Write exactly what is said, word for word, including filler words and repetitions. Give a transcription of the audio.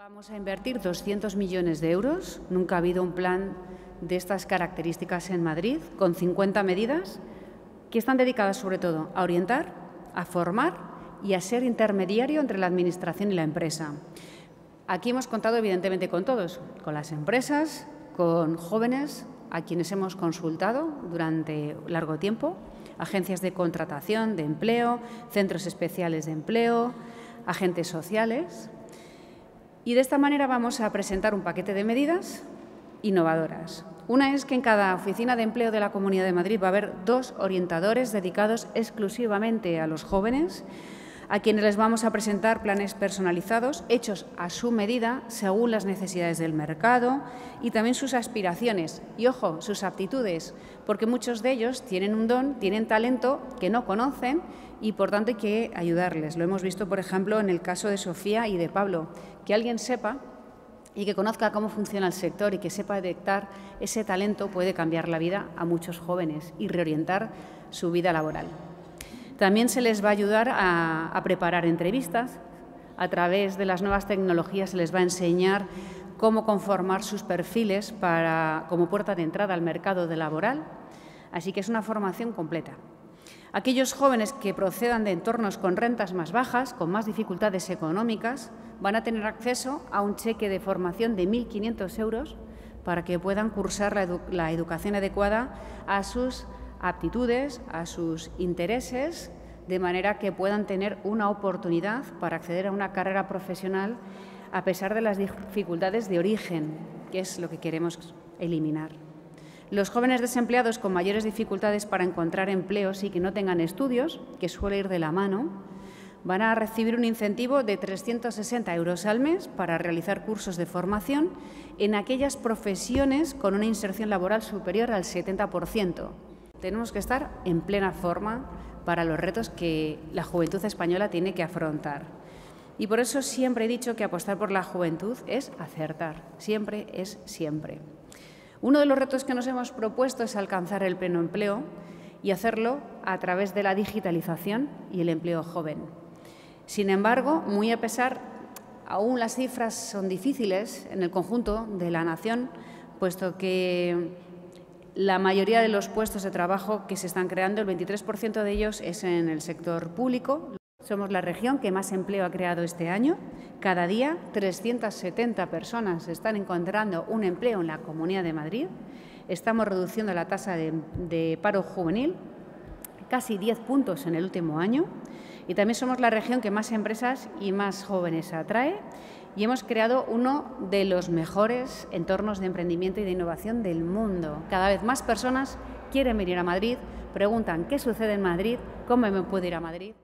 Vamos a invertir doscientos millones de euros. Nunca ha habido un plan de estas características en Madrid, con cincuenta medidas que están dedicadas sobre todo a orientar, a formar y a ser intermediario entre la Administración y la empresa. Aquí hemos contado evidentemente con todos, con las empresas, con jóvenes a quienes hemos consultado durante largo tiempo, agencias de contratación de empleo, centros especiales de empleo, agentes sociales. Y de esta manera vamos a presentar un paquete de medidas innovadoras. Una es que en cada oficina de empleo de la Comunidad de Madrid va a haber dos orientadores dedicados exclusivamente a los jóvenes, a quienes les vamos a presentar planes personalizados, hechos a su medida, según las necesidades del mercado y también sus aspiraciones y, ojo, sus aptitudes, porque muchos de ellos tienen un don, tienen talento que no conocen y, por tanto, hay que ayudarles. Lo hemos visto, por ejemplo, en el caso de Sofía y de Pablo. Que alguien sepa y que conozca cómo funciona el sector y que sepa detectar ese talento puede cambiar la vida a muchos jóvenes y reorientar su vida laboral. También se les va a ayudar a, a preparar entrevistas. A través de las nuevas tecnologías se les va a enseñar cómo conformar sus perfiles para, como puerta de entrada al mercado de laboral. Así que es una formación completa. Aquellos jóvenes que procedan de entornos con rentas más bajas, con más dificultades económicas, van a tener acceso a un cheque de formación de mil quinientos euros para que puedan cursar la, edu la educación adecuada a sus aptitudes, a sus intereses, de manera que puedan tener una oportunidad para acceder a una carrera profesional a pesar de las dificultades de origen, que es lo que queremos eliminar. Los jóvenes desempleados con mayores dificultades para encontrar empleos y que no tengan estudios, que suele ir de la mano, van a recibir un incentivo de trescientos sesenta euros al mes para realizar cursos de formación en aquellas profesiones con una inserción laboral superior al setenta por ciento. Tenemos que estar en plena forma para los retos que la juventud española tiene que afrontar. Y por eso siempre he dicho que apostar por la juventud es acertar, siempre es siempre. Uno de los retos que nos hemos propuesto es alcanzar el pleno empleo y hacerlo a través de la digitalización y el empleo joven. Sin embargo, muy a pesar, aún las cifras son difíciles en el conjunto de la nación, puesto que la mayoría de los puestos de trabajo que se están creando, el veintitrés por ciento de ellos es en el sector público. Somos la región que más empleo ha creado este año. Cada día, trescientas setenta personas están encontrando un empleo en la Comunidad de Madrid. Estamos reduciendo la tasa de, de paro juvenil, casi diez puntos en el último año. Y también somos la región que más empresas y más jóvenes atrae. Y hemos creado uno de los mejores entornos de emprendimiento y de innovación del mundo. Cada vez más personas quieren venir a Madrid, preguntan qué sucede en Madrid, cómo me puedo ir a Madrid.